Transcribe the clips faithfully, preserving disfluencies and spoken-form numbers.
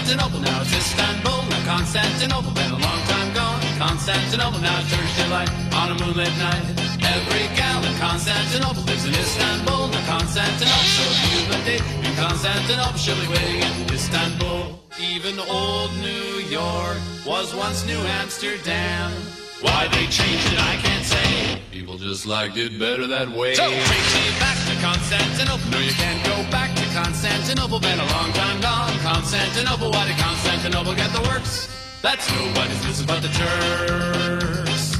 Constantinople, now it's Istanbul. Now Constantinople, been a long time gone. Constantinople, now it's Turkish delight on a moonlit night. Every gal in Constantinople lives in Istanbul. Now Constantinople, so if you've a date in Constantinople, she'll be waiting in Istanbul. Even old New York was once New Amsterdam. Why they changed it, I can't say. People just liked it better that way. So takes me back to Constantinople. No, you can't go back to Constantinople. Been a long time gone. Constantinople, why did Constantinople get the works? That's nobody's business but the Turks.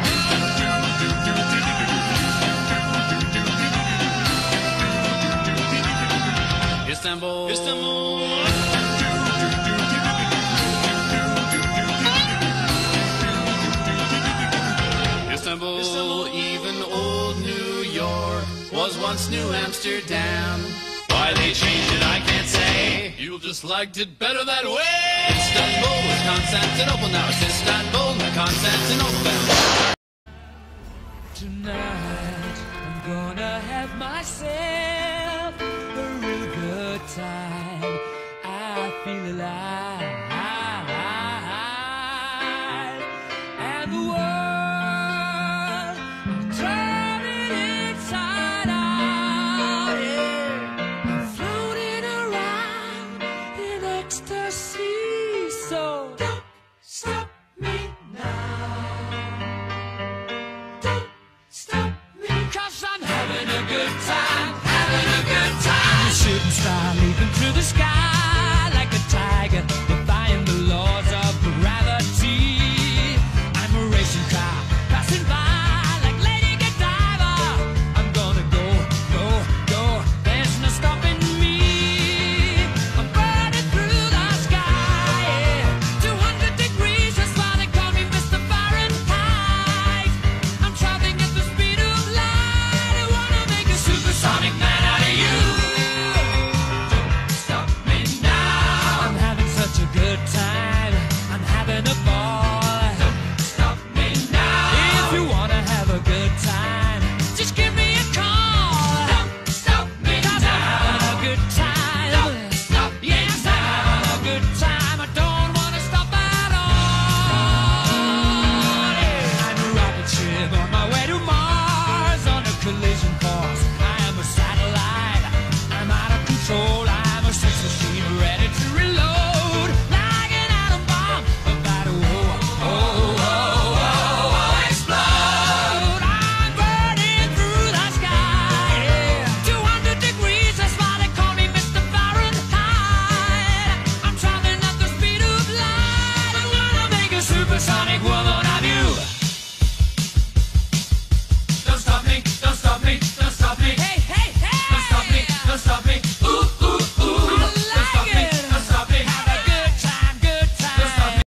Istanbul, Istanbul. Istanbul, Istanbul, even old New York was once New Amsterdam. Why they changed it, I can't say. You just liked it better that way. Istanbul was Constantinople, now it's Istanbul, now Constantinople. Tonight, I'm gonna have myself a real good time. I feel alive, and the world shooting star leaping through the sky like a tiger, defying the laws of gravity. I'm a racing car passing by like Lady Godiva. I'm gonna go, go, go. There's no stopping me. I'm burning through the sky, yeah. two hundred degrees, that's why they call me Mister Fahrenheit. I'm traveling at the speed of light. I wanna make a supersonic man out of you. Good time, I'm having a ball. Don't stop me now. If you wanna have a good time, just give me a call. Don't stop me now. I'm having a good time. Don't stop me yes, now. I'm having a good time. I don't wanna stop at all. Yeah. I'm a rocket ship on my way to Mars on a collision course. I am a satellite. I'm out of control. I'm a sex machine ready to reload. Sonic woman.